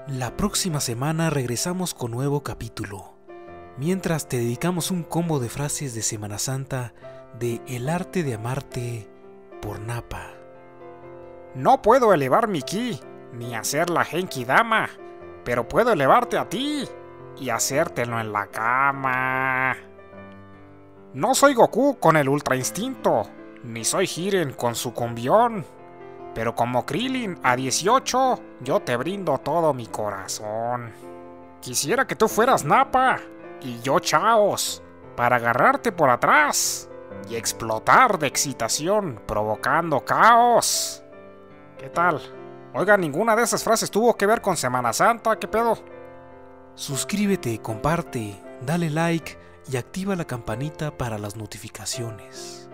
La próxima semana regresamos con nuevo capítulo. Mientras te dedicamos un combo de frases de Semana Santa de El arte de amarte por Napa. No puedo elevar mi ki, ni hacer la Genki Dama, pero puedo elevarte a ti y hacértelo en la cama. No soy Goku con el Ultra Instinto, ni soy Jiren con su cumbión, pero como Krillin a 18, yo te brindo todo mi corazón. Quisiera que tú fueras Nappa y yo Chaos, para agarrarte por atrás y explotar de excitación, provocando caos. ¿Qué tal? Oiga, ninguna de esas frases tuvo que ver con Semana Santa, ¿qué pedo? Suscríbete, comparte, dale like y activa la campanita para las notificaciones.